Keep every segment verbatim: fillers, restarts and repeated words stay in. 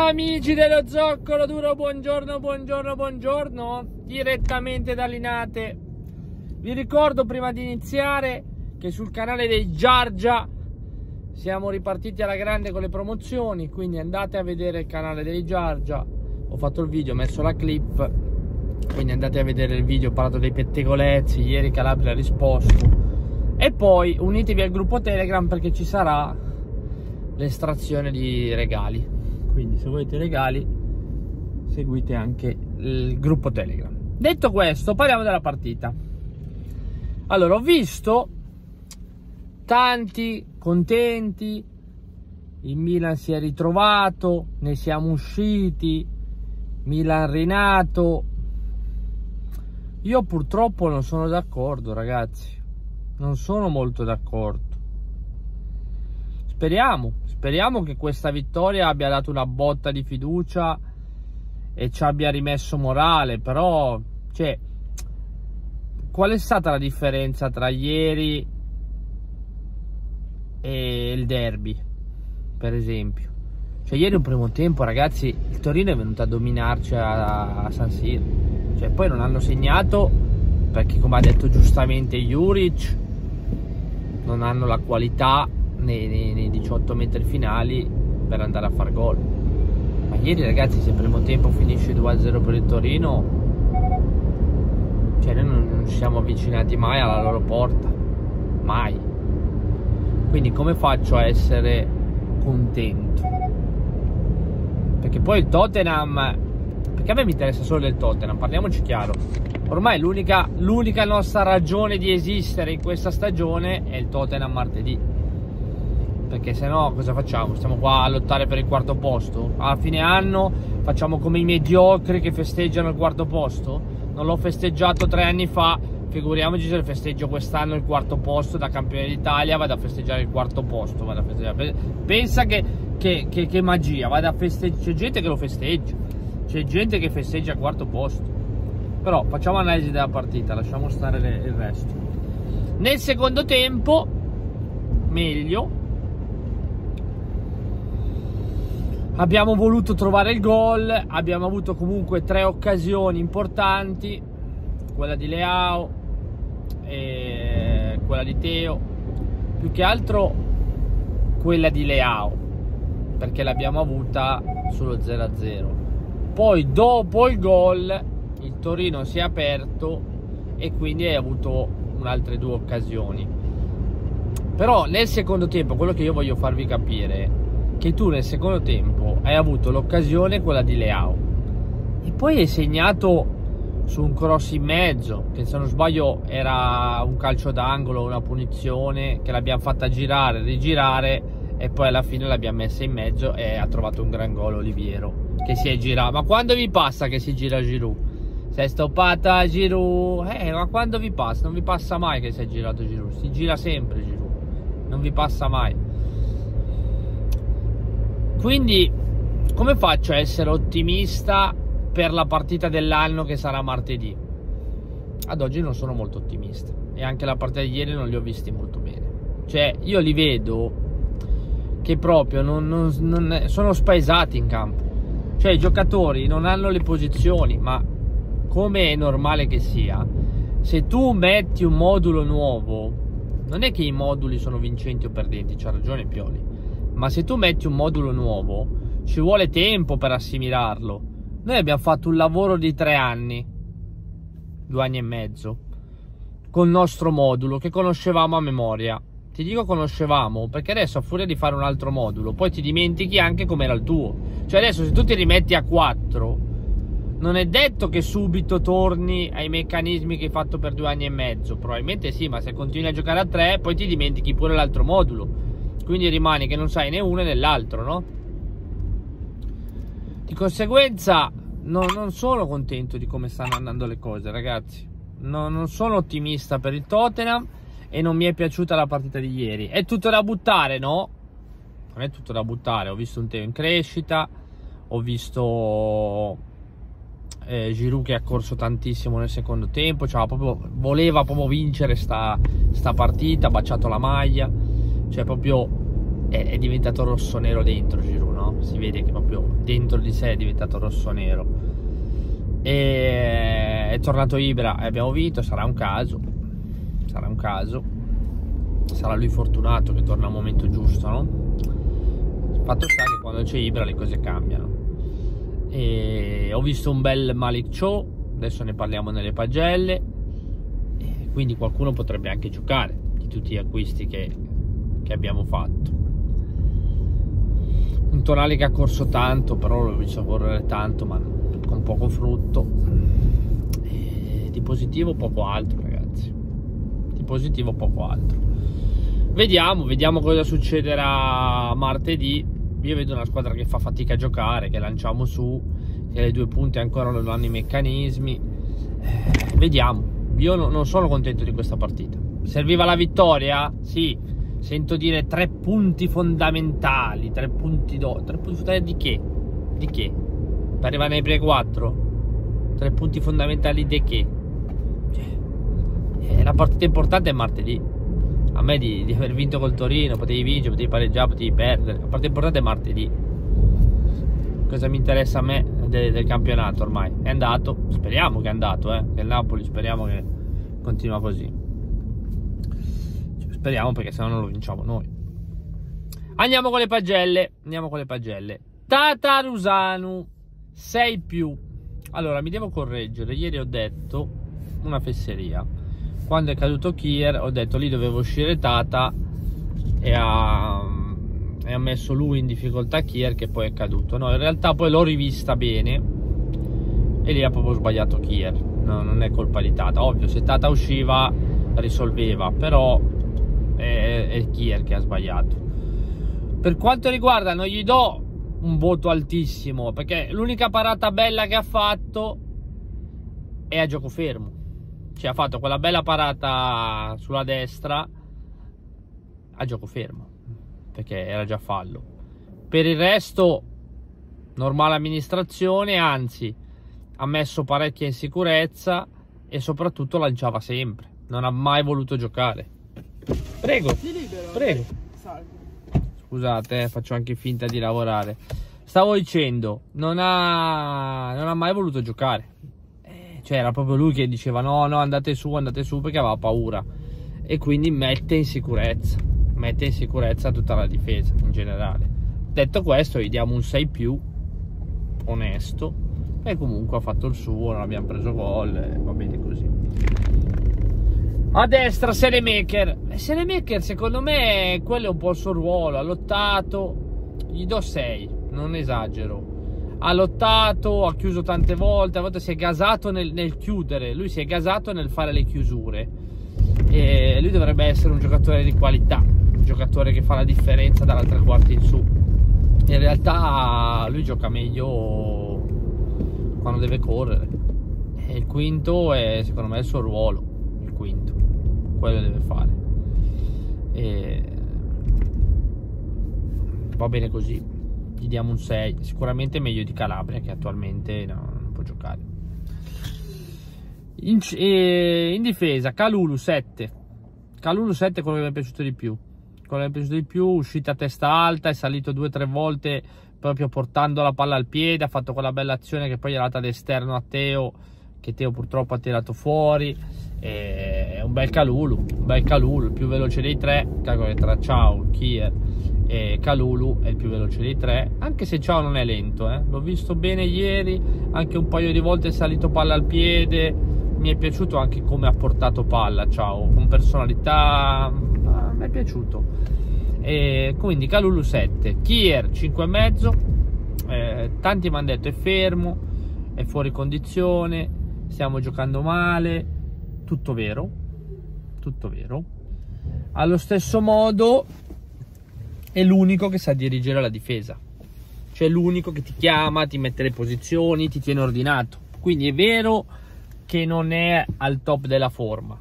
amici dello Zoccolo Duro, buongiorno, buongiorno, buongiorno, direttamente da Linate. Vi ricordo prima di iniziare che sul canale dei Giargia siamo ripartiti alla grande con le promozioni, quindi andate a vedere il canale dei Giargia. Ho fatto il video, ho messo la clip, quindi andate a vedere il video, ho parlato dei pettegolezzi, ieri Calabria ha risposto. E poi unitevi al gruppo Telegram perché ci sarà l'estrazione di regali. Quindi se volete regali seguite anche il gruppo Telegram. Detto questo, parliamo della partita. Allora, ho visto tanti contenti, il Milan si è ritrovato, ne siamo usciti, Milan rinato. Io purtroppo non sono d'accordo, ragazzi, non sono molto d'accordo. Speriamo, speriamo che questa vittoria abbia dato una botta di fiducia e ci abbia rimesso morale, però, cioè, qual è stata la differenza tra ieri e il derby, per esempio? Cioè, ieri un primo tempo, ragazzi, il Torino è venuto a dominarci a, a San Siro, cioè, poi non hanno segnato perché, come ha detto giustamente Juric, non hanno la qualità Nei, nei, nei diciotto metri finali per andare a far gol. Ma ieri, ragazzi, se il primo tempo finisce due a zero per il Torino, cioè noi non, non ci siamo avvicinati mai alla loro porta, mai. Quindi come faccio a essere contento? Perché poi il Tottenham, perché a me mi interessa solo del Tottenham, parliamoci chiaro, ormai l'unica l'unica nostra ragione di esistere in questa stagione è il Tottenham martedì. Perché se no cosa facciamo? Stiamo qua a lottare per il quarto posto? A fine anno facciamo come i mediocri che festeggiano il quarto posto? Non l'ho festeggiato tre anni fa, figuriamoci se lo festeggio quest'anno il quarto posto da campione d'Italia, vado a festeggiare il quarto posto, vado a festeggiare. Pensa che, che, che, che magia, vado a festeggiare, c'è gente che lo festeggia, c'è gente che festeggia il quarto posto. Però facciamo analisi della partita, lasciamo stare le, il resto. Nel secondo tempo, meglio. Abbiamo voluto trovare il gol, abbiamo avuto comunque tre occasioni importanti, quella di Leao e quella di Teo, più che altro quella di Leao, perché l'abbiamo avuta sullo zero a zero. Poi dopo il gol il Torino si è aperto e quindi hai avuto altre due occasioni. Però nel secondo tempo, quello che io voglio farvi capire, che tu nel secondo tempo hai avuto l'occasione, quella di Leao, e poi hai segnato su un cross in mezzo, che se non sbaglio era un calcio d'angolo, una punizione, che l'abbiamo fatta girare, rigirare, e poi alla fine l'abbiamo messa in mezzo e ha trovato un gran gol Oliviero, che si è girato. Ma quando vi passa che si gira Giroud? Si è stoppata Giroud, eh, ma quando vi passa? Non vi passa mai che si è girato Giroud, si gira sempre Giroud, non vi passa mai. Quindi come faccio a essere ottimista per la partita dell'anno che sarà martedì? Ad oggi non sono molto ottimista, e anche la partita di ieri non li ho visti molto bene. Cioè io li vedo che proprio non, non, non sono spaesati in campo. Cioè i giocatori non hanno le posizioni, ma come è normale che sia, se tu metti un modulo nuovo, non è che i moduli sono vincenti o perdenti, c'ha ragione Pioli, ma se tu metti un modulo nuovo ci vuole tempo per assimilarlo. Noi abbiamo fatto un lavoro di tre anni, due anni e mezzo, col nostro modulo che conoscevamo a memoria. Ti dico conoscevamo perché adesso, a furia di fare un altro modulo, poi ti dimentichi anche com'era il tuo. Cioè adesso se tu ti rimetti a quattro, non è detto che subito torni ai meccanismi che hai fatto per due anni e mezzo. Probabilmente sì, ma se continui a giocare a tre poi ti dimentichi pure l'altro modulo, quindi rimani che non sai né uno né l'altro, no? Di conseguenza no, non sono contento di come stanno andando le cose, ragazzi. No, non sono ottimista per il Tottenham e non mi è piaciuta la partita di ieri. È tutto da buttare, no? Non è tutto da buttare. Ho visto un Teo in crescita, ho visto eh, Giroud che ha corso tantissimo nel secondo tempo, cioè, proprio, voleva proprio vincere sta, sta partita, ha baciato la maglia. Cioè proprio è, è diventato rossonero dentro Giroud, no? si vede che proprio dentro di sé è diventato rosso-nero. E è tornato Ibra e abbiamo vinto. Sarà un caso, sarà un caso, sarà lui fortunato che torna al momento giusto, no? Il fatto sta che quando c'è Ibra le cose cambiano. E ho visto un bel Malick Thiaw, adesso ne parliamo nelle pagelle, e quindi qualcuno potrebbe anche giocare di tutti gli acquisti che, che abbiamo fatto. Un Tonali che ha corso tanto, però l'ho visto correre tanto ma con poco frutto. E di positivo poco altro, ragazzi, di positivo poco altro. Vediamo, vediamo cosa succederà martedì. Io vedo una squadra che fa fatica a giocare, che lanciamo su, che le due punte ancora non hanno i meccanismi. Eh, vediamo. Io no, non sono contento di questa partita. Serviva la vittoria? Sì. Sento dire tre punti fondamentali. Tre punti do. Tre punti fondamentali di che? Di che? Per arrivare nei pre quattro? Tre punti fondamentali di che? Cioè, eh, la partita importante è martedì. A me di, di aver vinto col Torino, potevi vincere, potevi pareggiare, potevi perdere. La parte importante è martedì. Cosa mi interessa a me del, del campionato ormai? È andato, speriamo che è andato, eh. Che il Napoli speriamo che continua così. Speriamo, perché sennò non lo vinciamo noi. Andiamo con le pagelle. Andiamo con le pagelle. Tatarusanu sei più. Allora, mi devo correggere. Ieri ho detto una fesseria. Quando è caduto Kier ho detto lì doveva uscire Tata e ha, e ha messo lui in difficoltà Kier, che poi è caduto. No, in realtà poi l'ho rivista bene e lì ha proprio sbagliato Kier. No, non è colpa di Tata. Ovvio, se Tata usciva risolveva, però è, è Kier che ha sbagliato. Per quanto riguarda, non gli do un voto altissimo, perché l'unica parata bella che ha fatto è a gioco fermo. Cioè, ha fatto quella bella parata sulla destra a gioco fermo, perché era già fallo. Per il resto normale amministrazione, anzi ha messo parecchia insicurezza e soprattutto lanciava sempre, non ha mai voluto giocare. Prego, prego. Scusate, eh, faccio anche finta di lavorare. Stavo dicendo, non ha, non ha mai voluto giocare. Cioè, era proprio lui che diceva no, no, andate su, andate su, perché aveva paura. E quindi mette in sicurezza. Mette in sicurezza tutta la difesa, in generale. Detto questo, gli diamo un sei più, onesto. E comunque ha fatto il suo, non abbiamo preso gol, e va bene così. A destra, Selemaker. Selemaker, secondo me, quello è un po' il suo ruolo. Ha lottato, gli do sei, non esagero. Ha lottato, ha chiuso tante volte, a volte si è gasato nel, nel chiudere, lui si è gasato nel fare le chiusure. E lui dovrebbe essere un giocatore di qualità, un giocatore che fa la differenza dalla tre quarti in su. In realtà lui gioca meglio quando deve correre. E il quinto è, secondo me, il suo ruolo. Il quinto, quello deve fare. E va bene così. Gli diamo un sei, sicuramente meglio di Calabria, che attualmente no, non può giocare. In, eh, in difesa Kalulu sette. Kalulu sette è quello che mi è piaciuto di più. Quello che mi è piaciuto di più, uscita a testa alta, è salito due o tre volte proprio portando la palla al piede, ha fatto quella bella azione che poi è andata ad esterno a Teo, che Teo purtroppo ha tirato fuori. E è un bel Kalulu, un bel Kalulu, il più veloce dei tre. Calcolo tra Ciao, Kier e Kalulu è il più veloce dei tre, anche se Ciao non è lento, eh. L'ho visto bene ieri, anche un paio di volte è salito palla al piede. Mi è piaciuto anche come ha portato palla Ciao, con personalità, ah, mi è piaciuto. E quindi Kalulu sette, Kier cinque e mezzo. Eh, tanti mi hanno detto è fermo, è fuori condizione, stiamo giocando male. Tutto vero, tutto vero. Allo stesso modo è l'unico che sa dirigere la difesa, cioè l'unico che ti chiama, ti mette le posizioni, ti tiene ordinato. Quindi è vero che non è al top della forma,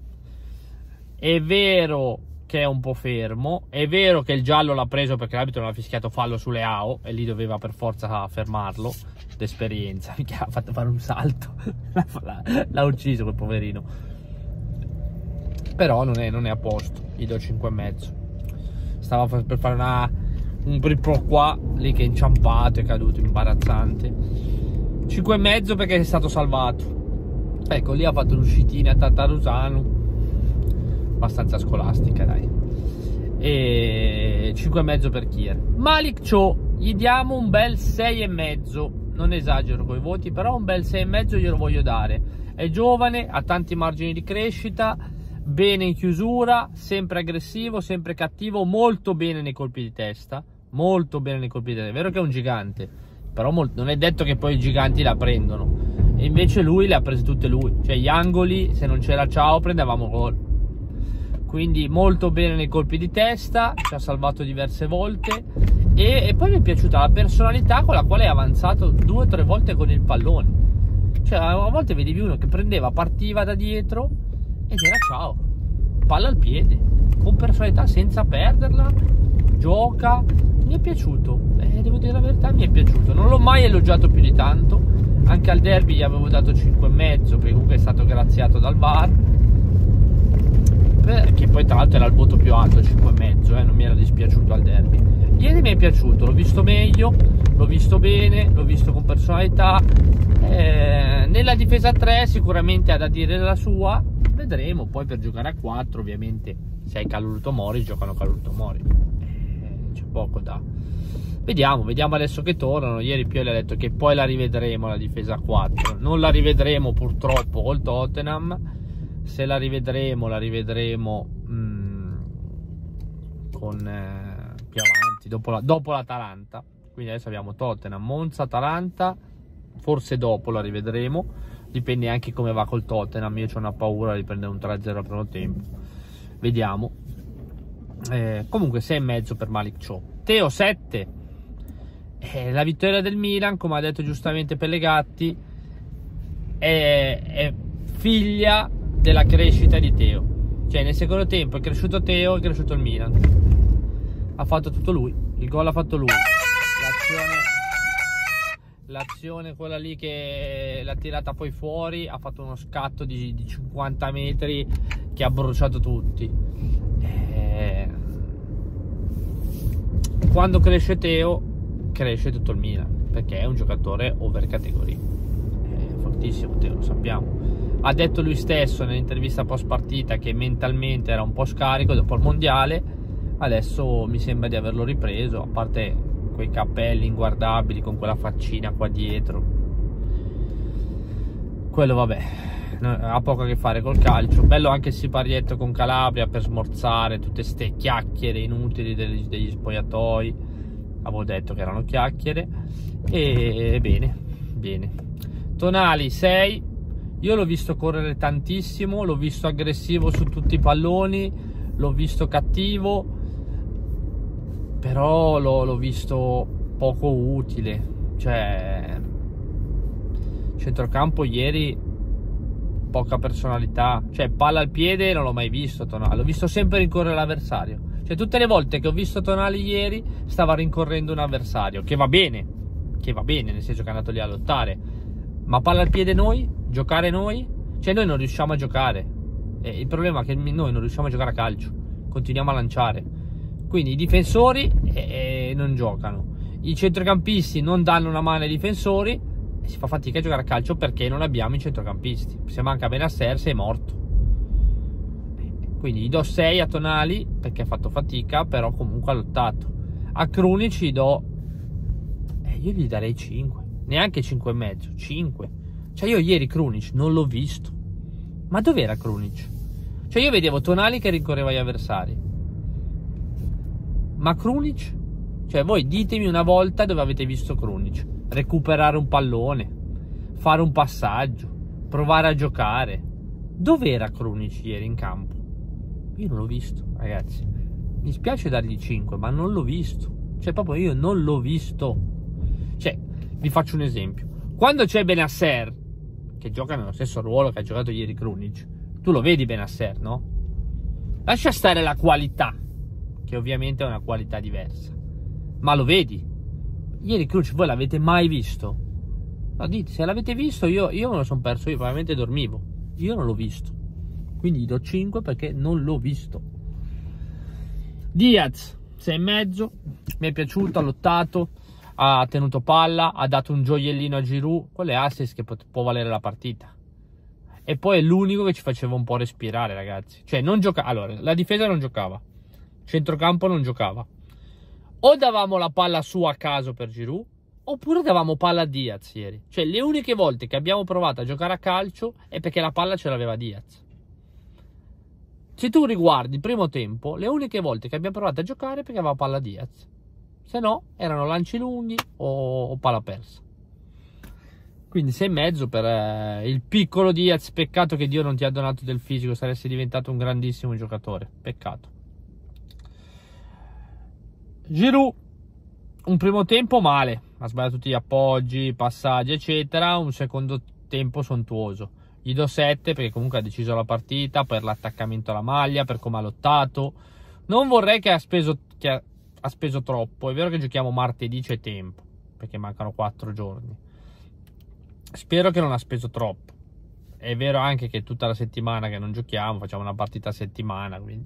è vero che è un po' fermo, è vero che il giallo l'ha preso perché l'arbitro non ha fischiato fallo sulle A O e lì doveva per forza fermarlo d'esperienza, che ha fatto fare un salto, l'ha ucciso quel poverino. Però non è, non è a posto, gli do cinque e mezzo. Stava per fare una, un pro qua lì che è inciampato, è caduto, imbarazzante. Cinque e mezzo perché è stato salvato. Ecco, lì ha fatto l'uscitina a Tatarusano, abbastanza scolastica, dai. E cinque e mezzo per Kier. Malik Cho gli diamo un bel sei e mezzo, non esagero con i voti, però un bel sei e mezzo glielo voglio dare. È giovane, ha tanti margini di crescita, bene in chiusura, sempre aggressivo, sempre cattivo, molto bene nei colpi di testa, molto bene nei colpi di testa. È vero che è un gigante, però non è detto che poi i giganti la prendono, e invece lui le ha prese tutte lui, cioè gli angoli, se non c'era Ciao prendevamo gol. Quindi molto bene nei colpi di testa, ci ha salvato diverse volte, e, e poi mi è piaciuta la personalità con la quale è avanzato due o tre volte con il pallone. Cioè a volte vedevi uno che prendeva, partiva da dietro ed era Ciao, palla al piede, con personalità, senza perderla, gioca. Mi è piaciuto, eh, devo dire la verità, mi è piaciuto. Non l'ho mai elogiato più di tanto, anche al derby gli avevo dato cinque e mezzo, perché comunque è stato graziato dal V A R, che poi tra l'altro era il voto più alto, cinque e mezzo, eh, non mi era dispiaciuto al derby. Ieri mi è piaciuto, l'ho visto meglio, l'ho visto bene, l'ho visto con personalità. Eh, nella difesa tre sicuramente ha da dire la sua, vedremo. Poi per giocare a quattro ovviamente se hai Calulu Tomori giocano Calulu Tomori, eh, c'è poco da... Vediamo, vediamo adesso che tornano. Ieri Pioli ha detto che poi la rivedremo la difesa quattro, non la rivedremo purtroppo col Tottenham. Se la rivedremo, la rivedremo mh, con eh, più avanti, dopo, la, dopo l'Atalanta. Quindi adesso abbiamo Tottenham, Monza, Atalanta, forse dopo la rivedremo, dipende anche come va col Tottenham. Io ho una paura di prendere un tre a zero al primo tempo, vediamo. Eh, comunque sei e mezzo per Malik Cho. Teo sette. Eh, la vittoria del Milan, come ha detto giustamente Pellegatti, è, è figlia della crescita di Teo. Cioè nel secondo tempo è cresciuto Teo, è cresciuto il Milan, ha fatto tutto lui, il gol ha fatto lui, l'azione l'azione quella lì che l'ha tirata poi fuori, ha fatto uno scatto di, di cinquanta metri che ha bruciato tutti. Eh, quando cresce Teo cresce tutto il Milan, perché è un giocatore over categoria, è fortissimo Teo, lo sappiamo. Ha detto lui stesso nell'intervista post partita che mentalmente era un po' scarico dopo il mondiale, adesso mi sembra di averlo ripreso, a parte quei capelli inguardabili con quella faccina qua dietro, quello vabbè, ha poco a che fare col calcio. Bello anche il siparietto con Calabria per smorzare tutte ste chiacchiere inutili degli, degli spogliatoi, avevo detto che erano chiacchiere. E bene, bene. Tonali sei. Io l'ho visto correre tantissimo, l'ho visto aggressivo su tutti i palloni, l'ho visto cattivo, però l'ho visto poco utile. Cioè, centrocampo ieri poca personalità, cioè palla al piede non l'ho mai visto Tonali, l'ho visto sempre rincorrere l'avversario. Cioè tutte le volte che ho visto Tonali ieri stava rincorrendo un avversario, che va bene, che va bene, nel senso che è andato lì a lottare, ma palla al piede noi, giocare noi, cioè noi non riusciamo a giocare. E il problema è che noi non riusciamo a giocare a calcio, continuiamo a lanciare, quindi i difensori eh, non giocano, i centrocampisti non danno una mano ai difensori e si fa fatica a giocare a calcio perché non abbiamo i centrocampisti. Se manca Benasser sei morto. Quindi gli do sei a Tonali perché ha fatto fatica, però comunque ha lottato. A Krunic gli do eh, io gli darei cinque, neanche cinque e mezzo, cinque. Cioè io ieri Krunic non l'ho visto, ma dov'era Krunic? Cioè io vedevo Tonali che rincorreva gli avversari, ma Krunic? Cioè voi ditemi una volta dove avete visto Krunic recuperare un pallone, fare un passaggio, provare a giocare. Dov'era Krunic ieri in campo? Io non l'ho visto, ragazzi. Mi spiace dargli cinque, ma non l'ho visto. Cioè proprio io non l'ho visto. Cioè, vi faccio un esempio. Quando c'è Benasser, che gioca nello stesso ruolo che ha giocato ieri Krunic, tu lo vedi Benasser, no? Lascia stare la qualità, che ovviamente è una qualità diversa, ma lo vedi. Ieri Krunic voi l'avete mai visto? No, dite, se l'avete visto io, io me lo sono perso, io probabilmente dormivo. Io non l'ho visto, quindi gli do cinque perché non l'ho visto. Diaz sei e mezzo, mi è piaciuto, ha lottato, ha tenuto palla, ha dato un gioiellino a Giroud, quelle assist che può valere la partita. E poi è l'unico che ci faceva un po' respirare, ragazzi. Cioè, non giocava. Allora, la difesa non giocava, centrocampo non giocava. O davamo la palla su a caso per Giroud, oppure davamo palla a Diaz ieri. Cioè, le uniche volte che abbiamo provato a giocare a calcio è perché la palla ce l'aveva Diaz. Se tu riguardi il primo tempo, le uniche volte che abbiamo provato a giocare è perché aveva palla Diaz. Se no, erano lanci lunghi o, o palla persa. Quindi sei e mezzo per eh, il piccolo Diaz. Peccato che Dio non ti ha donato del fisico, saresti diventato un grandissimo giocatore. Peccato. Giroud, un primo tempo male, ha sbagliato tutti gli appoggi, passaggi eccetera. Un secondo tempo sontuoso, gli do sette perché comunque ha deciso la partita, per l'attaccamento alla maglia, per come ha lottato. Non vorrei che ha speso, che ha, ha speso troppo. È vero che giochiamo martedì, c'è tempo perché mancano quattro giorni. Spero che non ha speso troppo. È vero anche che tutta la settimana che non giochiamo, facciamo una partita a settimana, quindi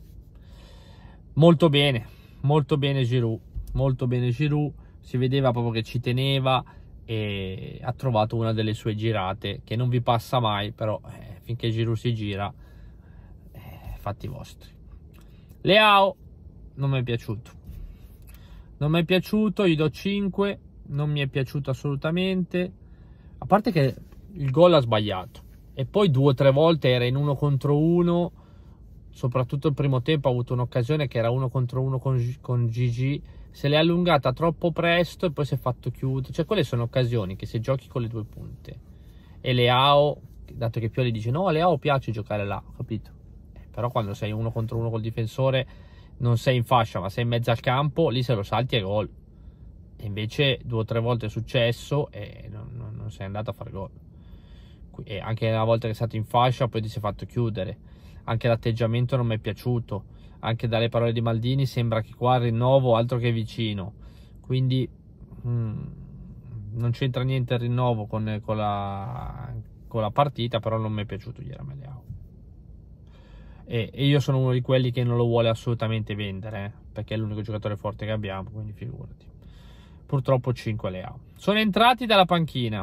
molto bene, molto bene Giroud, molto bene Giroud, si vedeva proprio che ci teneva e ha trovato una delle sue girate che non vi passa mai, però eh, finché Giroud si gira, eh, fatti vostri. Leao non mi è piaciuto, non mi è piaciuto, gli do cinque, non mi è piaciuto assolutamente. A parte che il gol ha sbagliato e poi due o tre volte era in uno contro uno, soprattutto il primo tempo ha avuto un'occasione che era uno contro uno con, con Gigi, se l'è allungata troppo presto e poi si è fatto chiudere. Cioè quelle sono occasioni che se giochi con le due punte e Leao, dato che Pioli dice no, a Leao piace giocare là, ho capito, eh, però quando sei uno contro uno col difensore non sei in fascia ma sei in mezzo al campo, lì se lo salti è gol. E invece due o tre volte è successo e non, non, non sei andato a fare gol. E anche una volta che è stato in fascia poi ti sei fatto chiudere. Anche l'atteggiamento non mi è piaciuto. Anche dalle parole di Maldini sembra che qua il rinnovo altro che vicino. Quindi hmm, non c'entra niente il rinnovo con, con, la, con la partita, però non mi è piaciuto ieri a Leao. E, e io sono uno di quelli che non lo vuole assolutamente vendere, eh, perché è l'unico giocatore forte che abbiamo, quindi figurati. Purtroppo cinque Leao. Sono entrati dalla panchina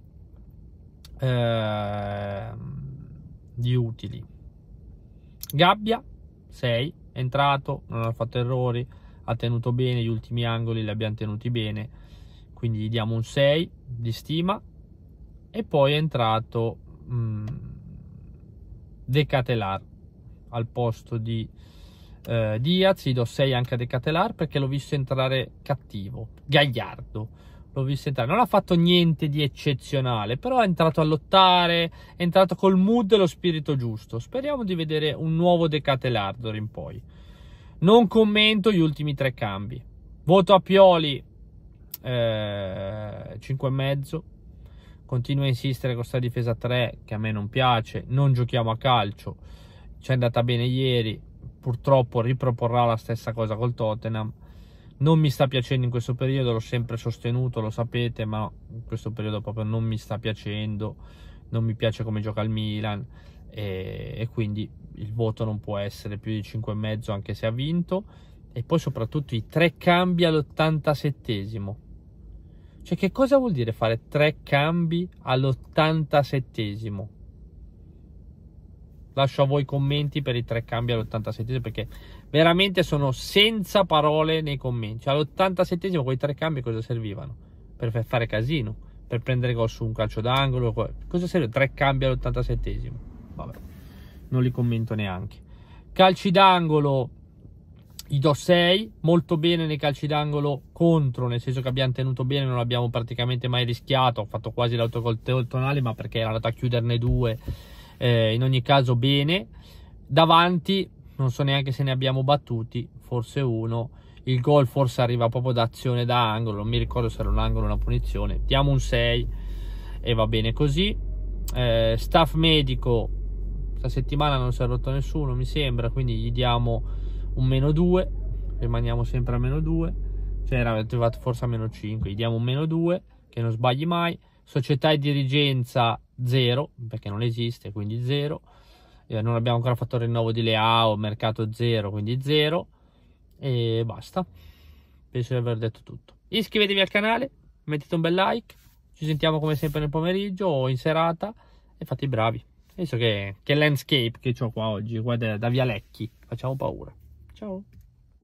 eh, gli utili. Gabbia sei, è entrato, non ha fatto errori, ha tenuto bene gli ultimi angoli, li abbiamo tenuti bene, quindi gli diamo un sei di stima. E poi è entrato mh, De Ketelaere al posto di Uh, Diaz, gli do sei anche a De Ketelaere perché l'ho visto entrare cattivo, gagliardo, l'ho visto entrare, non ha fatto niente di eccezionale, però è entrato a lottare, è entrato col mood e lo spirito giusto. Speriamo di vedere un nuovo De Ketelaere d'ora in poi. Non commento gli ultimi tre cambi. Voto a Pioli eh, cinque e mezzo. Continua a insistere con questa difesa tre che a me non piace, non giochiamo a calcio, ci è andata bene ieri. Purtroppo riproporrà la stessa cosa col Tottenham. Non mi sta piacendo in questo periodo, l'ho sempre sostenuto, lo sapete, ma in questo periodo proprio non mi sta piacendo. Non mi piace come gioca il Milan e, e quindi il voto non può essere più di cinque e mezzo anche se ha vinto. E poi soprattutto i tre cambi all'ottantasettesimo. Cioè che cosa vuol dire fare tre cambi all'ottantasettesimo? Lascio a voi i commenti per i tre cambi all'ottantasettesimo perché veramente sono senza parole nei commenti. All'ottantasettesimo quei tre cambi cosa servivano? Per fare casino, per prendere gol su un calcio d'angolo. Cosa serve? Tre cambi all'ottantasettesimo? Vabbè, non li commento neanche. Calci d'angolo gli do sei, molto bene nei calci d'angolo contro, nel senso che abbiamo tenuto bene, non abbiamo praticamente mai rischiato. Ho fatto quasi l'autogol tonale ma perché era andato a chiuderne due. Eh, in ogni caso bene. Davanti non so neanche se ne abbiamo battuti, forse uno. Il gol forse arriva proprio da azione da angolo, non mi ricordo se era un angolo o una punizione. Diamo un sei e va bene così. Eh, staff medico questa settimana non si è rotto nessuno mi sembra, quindi gli diamo un meno due, rimaniamo sempre a meno due, cioè era arrivato forse a meno cinque, gli diamo un meno due che non sbagli mai. Società e dirigenza zero perché non esiste, quindi zero. Eh, non abbiamo ancora fatto il rinnovo di Leao, mercato zero, quindi zero. E basta, penso di aver detto tutto. Iscrivetevi al canale, mettete un bel like, ci sentiamo come sempre nel pomeriggio o in serata e fate i bravi. Penso che, che landscape che ho qua oggi, guarda, da Via Lecchi, facciamo paura. Ciao.